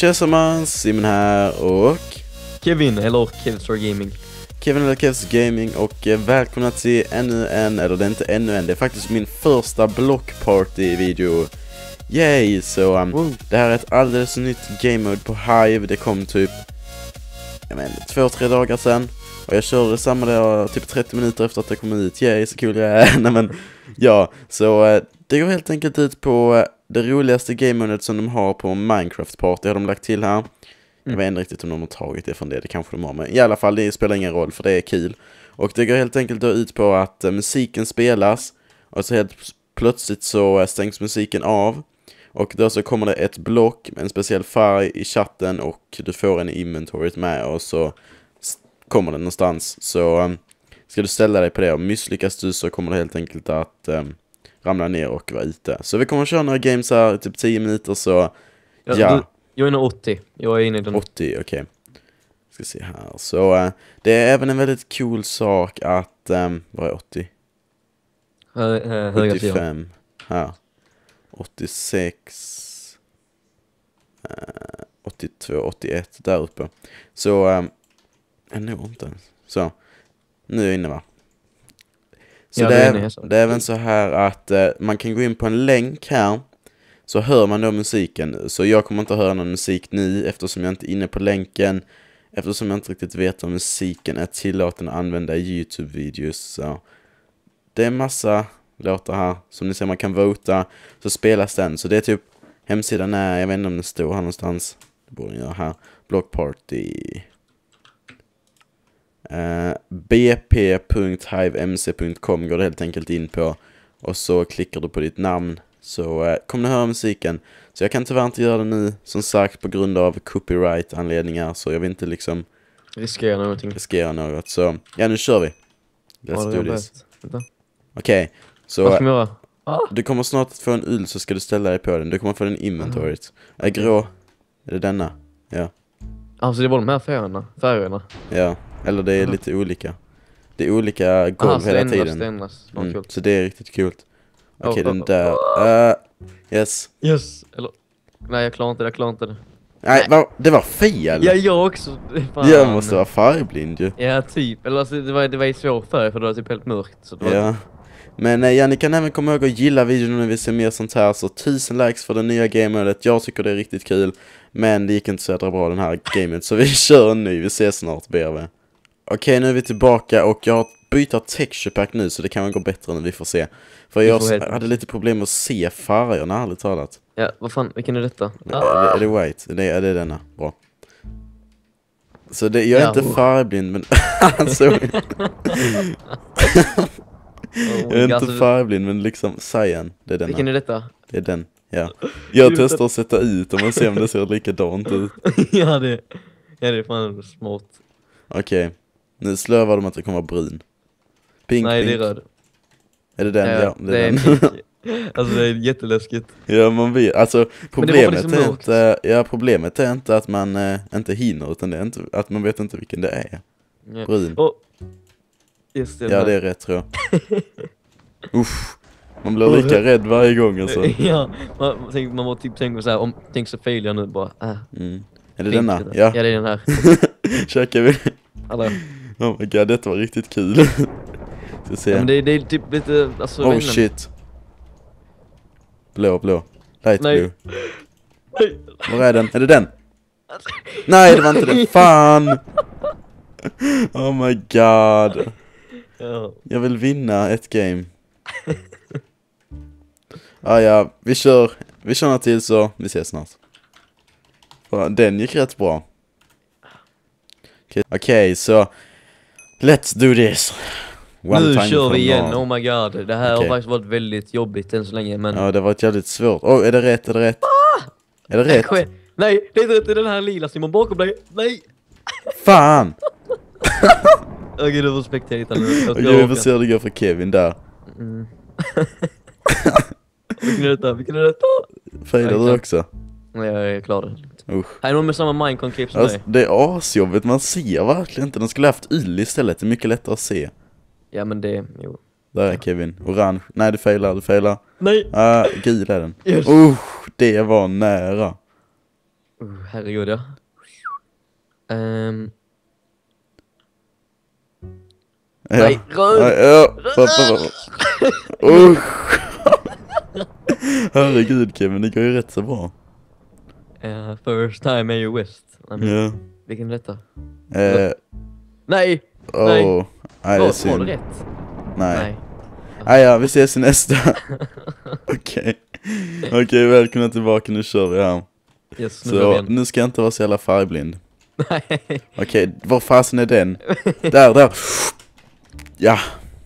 Tjänsteman, Simon här och Kevin, eller Kevstar Gaming. Kevin eller Kevs Gaming och välkomna till ännu en, eller det är inte ännu en, det är faktiskt min första blockparty-video. Yay! Så det här är ett alldeles nytt game mode på Hive, det kom typ 2-3 dagar sedan. Och jag körde samma där typ 30 minuter efter att det kom ut. Yay, så kul jag är. Nej, men, ja, så det går helt enkelt ut på det roligaste game modet som de har på Minecraft Party har de lagt till här. Jag vet inte riktigt om de har tagit det från det kanske de har, men i alla fall det spelar ingen roll för det är kul. Och det går helt enkelt ut på att musiken spelas och så helt plötsligt så stängs musiken av. Och då så kommer det ett block med en speciell färg i chatten och du får en inventory med och så kommer den någonstans. Så ska du ställa dig på det och misslyckas du så kommer det helt enkelt att ramla ner och vara ute. Så vi kommer att köra några games här typ 10 minuter så ja. Jag är inne 80. Jag är inne i den. 80, okej. Ska se här. Så det är även en väldigt cool sak att vad är 80? 85. Här. 86 82, 81 där uppe. Så nog inte. Så nu är jag inne, va? Så ja, det är även så här att man kan gå in på en länk här. Så hör man då musiken. Så jag kommer inte att höra någon musik nu eftersom jag inte är inne på länken. Eftersom jag inte riktigt vet om musiken är tillåten att använda i YouTube-videos. Så det är massa låtar här. Som ni ser, man kan vota. Så spelas den. Så det är typ, hemsidan är, jag vet inte om det står här någonstans. Det borde jag här. Blockparty. bp.hivemc.com går det helt enkelt in på. Och så klickar du på ditt namn. Så kommer ni höra musiken. Så jag kan tyvärr inte göra det nu. Som sagt på grund av copyright-anledningar. Så jag vill inte liksom riskera något. Så ja, nu kör vi. Let's do this. Okej. Så du kommer snart att få en ull så ska du ställa dig på den. Du kommer få den inventoryt. Är grå? Är det denna? Ja. Alltså det var de här färgerna. Ja, eller det är lite olika. Det är olika golv hela tiden. Så det är riktigt kul. Okej, den där. Yes. Eller nej, jag klarar inte det. Nej, det var fel. Ja, jag också. Fan. Jag måste vara färgblind ju. Ja, typ. Eller alltså, det var ju svår färg för det var typ helt mörkt så det var... Ja. Men ja, ni kan även komma ihåg att gilla videon när vi ser mer sånt här. Så 1000 likes för det nya gamemodet. Jag tycker det är riktigt kul. Men det gick inte så jävla bra den här gamet. Så vi kör en ny. Vi ses snart, BRV. Okej, nu är vi tillbaka och jag har bytt texture pack nu. Så det kan gå bättre när vi får se. För jag hade lite problem att se färgerna, ärligt talat. Ja, vad fan, vilken är detta? Är det white? Är det denna? Bra. Så det, jag är inte färgblind, men... alltså, jag är inte färgblind, men liksom cyan, det är denna. Vilken är detta? Det är den, ja. Jag testar att sätta ut och man ser om det ser likadant ut. Ja, det är fan smart. Okej, nu slövar de att det kommer vara brun. Pink, nej, pink. Det är röd. Är det den? Ja, det är den. Alltså det är jätteläskigt. Ja, man vet. Alltså problemet är inte att man inte hinner, utan det är inte att man vet inte vilken det är. Ja. Brun. Just det. Ja, det är rätt, tror jag. Uff. Man blir lika rädd varje gång alltså. Ja, man var typ tänka så här, tänk så fel jag nu bara. Är det denna? Ja. Ja, det är den här. Käkar vi. Hallå. Oh my god, detta var riktigt kul. Ska se. Ja, men det är typ lite alltså, oh shit. Blå. Light blue. Nej. Var är den? Är det den? Nej, det var inte den. Fan. Oh my god. Ja. Jag vill vinna ett game. Ja, vi kör några till så vi ses snart. Den gick rätt bra. Okej, så let's do this. Nu kör vi igen, oh my god. Det här har faktiskt varit väldigt jobbigt än så länge, men... Ja, det har varit jävligt svårt. Är det rätt? Är det rätt? Nej, det är inte rätt. Det är den här lila Simon bakom dig. Nej! Fan! Okej, du får spektator nu. Vi får se hur det går för Kevin där. Vilken är detta? Failar du också? Nej, jag är klar. Usch. Här är någon med samma Minecraft-clip som alltså, dig. det är asjobbigt, man ser verkligen inte. De skulle haft yll istället, det är mycket lättare att se. Ja, men det, jo. Där är Kevin, orange. Nej, du failar. Nej. Gul är den. Yes. Det var nära. Herregud, ja. Nej, röd! Herregud Kevin, det går ju rätt så bra. First time är West. Ja. Vilken är detta? Nej. Nej! Nej, det är Var synd. det rätt? Nej. Ja, vi ses i nästa. Okej, välkomna tillbaka, nu kör vi här. Yes, så nu ska jag inte vara så jävla färgblind. Nej. Okej, var fasen är den? Där. Ja.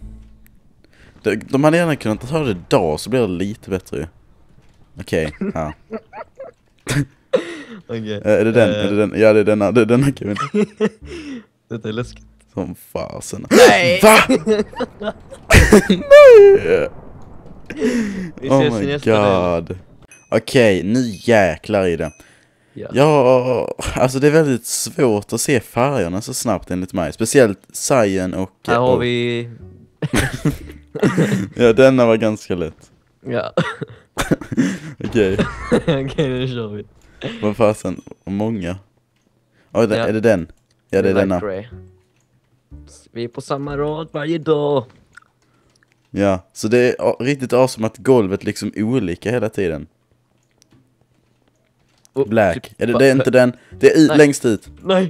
De hade gärna kunnat ta det idag så blir det lite bättre. Okej, ja. Är det den? Är det den? Ja, det är denna Kevin. Detta är läskigt. Som fasen. Nej! Va? Nej! Oh my god. Okej, nu jäklar i det. Ja, alltså det är väldigt svårt att se färgerna så snabbt enligt mig. Speciellt cyan och... Här har vi... Ja, denna var ganska lätt. Ja. Okej, nu kör vi. vad fasen, många. Är det den? Ja, det är denna. Vi är på samma rad varje dag. Ja, så det är riktigt awesome att golvet liksom olika hela tiden. Black. Är det inte den? Det är längst ut. Nej.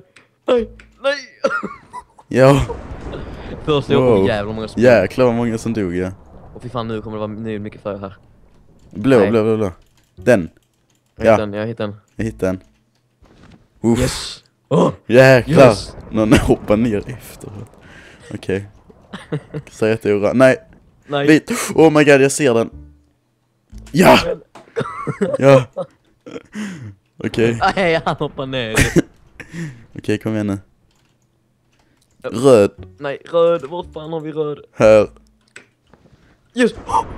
Ja. Först wow. Jävlar många som jäklar vad många som dog, ja. Och fy fan, nu kommer det vara mycket färg här. Blå. Den. Jag hittade den. Uff. Yes. Jäklar. Yes. Någon hoppar ner efteråt. Okej. Säg att det är nej. Vit. Oh my god, jag ser den. Ja. Ja. Okej. Nej, han hoppar ner. Okej, kom igen nu. Röd. Nej, röd. Vart fan har vi röd? Här. Yes.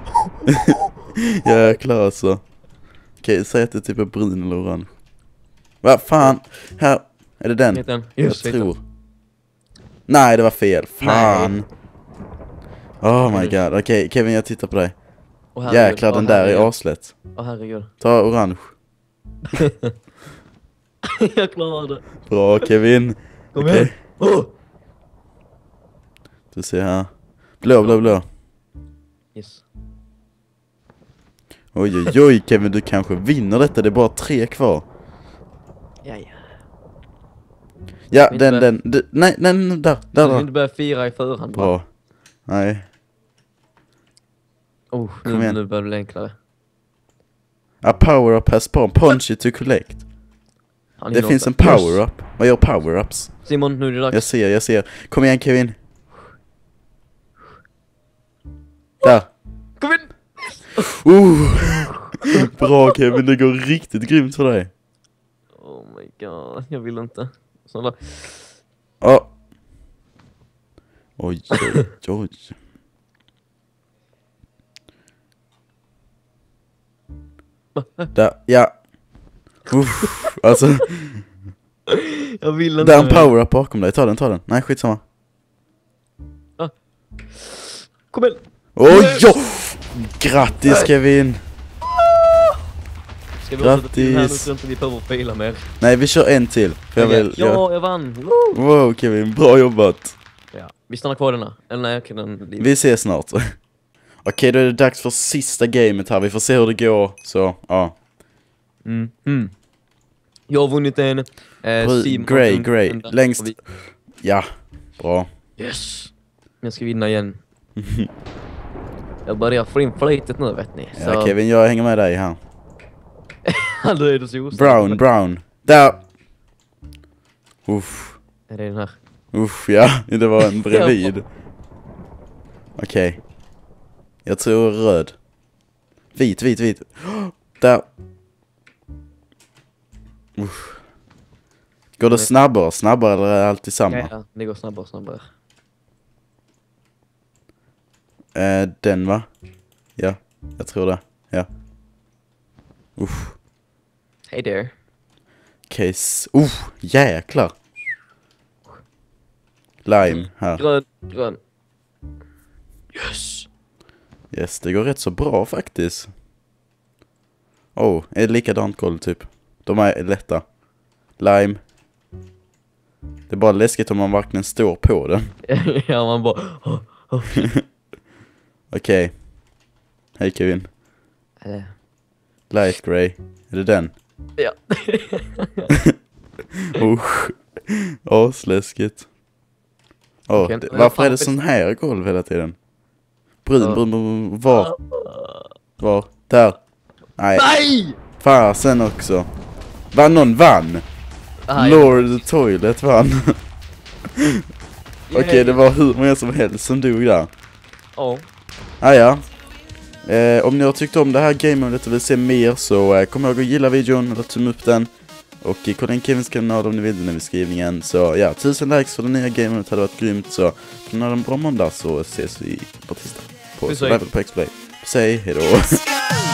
Jäklar alltså. Okej, säg att det typ är brun eller orange. Vad fan? Här. Är det den? Jag tror. Nej, det var fel. Fan. Nej. Oh my god. Okej, Kevin, jag tittar på dig. Jäklar, den där är aslätt. Herregud. Ta orange. Jag klarar det. Bra, Kevin. Kom igen. Du ser här. Blå. Yes. Oj, Kevin, du kanske vinner detta. Det är bara 3 kvar. Ja, den. Nej, där. Du kan inte börja fira i förhand. Bra. Nej. Nu börjar det enklare. A power-up has spawned. Punch it to collect. Det finns en power-up. Vad gör power-ups? Simon, nu är det dags. Jag ser. Kom igen, Kevin. Där. Kom in! Bra, Kevin, det går riktigt grymt för dig. Oh my god, jag vill inte. Sådär. Oj. Där, ja. Alltså. Jag vill inte. Där är en power-up bakom dig, ta den. Nej, skitsamma. Kom igen. Grattis, Kevin. Ska vi också till här nu så inte vi behöver fila mer? Nej, vi kör en till. Jag vann. Wow, Kevin, bra jobbat. Ja, vi stannar kvar denna. Eller nej, vi ses snart. Okej, då är det dags för sista gamet här. Vi får se hur det går. Så, ja. Jag har vunnit en Grey, längst. Ja, bra. Yes. Jag ska vinna igen. Jag börjar få in flytet nu, vet ni. Ja, Kevin, jag hänger med dig här. Då är det så Brown. Där. Uff. Är det den här? Uff, ja. Det var en bredvid. Okej. Jag tror röd. Vit. Där. Uff. Går det snabbare eller är det alltid samma? Ja, det går snabbare. Den va? Ja, jag tror det. Ja. Uff. Hey there. Case. Jäklar. Lime här. Grön. Yes, det går rätt så bra faktiskt. Är det likadant golv typ? De är lätta. Lime. Det är bara läskigt om man verkligen står på den. Ja, man bara... Okej. Hej Kevin. Light Grey. Är det den? Ja. Läskigt. Varför är det sån här golv hela tiden? Brun. Var? Där. Nej! Fasen också. Någon vann. Lord the Toilet vann. Okej, det var hur många som helst som dog där. Ja. Om ni har tyckt om det här gamemodet och vill se mer så kom ihåg att gilla videon eller tumma upp den. Och kolla in Kevins kanal om ni vill, den i beskrivningen. Så ja, 1000 likes för det nya gamemodet hade varit grymt. Så kan ni ha en bra måndag så ses vi på tisdag. På Survival på X-Play. Säg hejdå.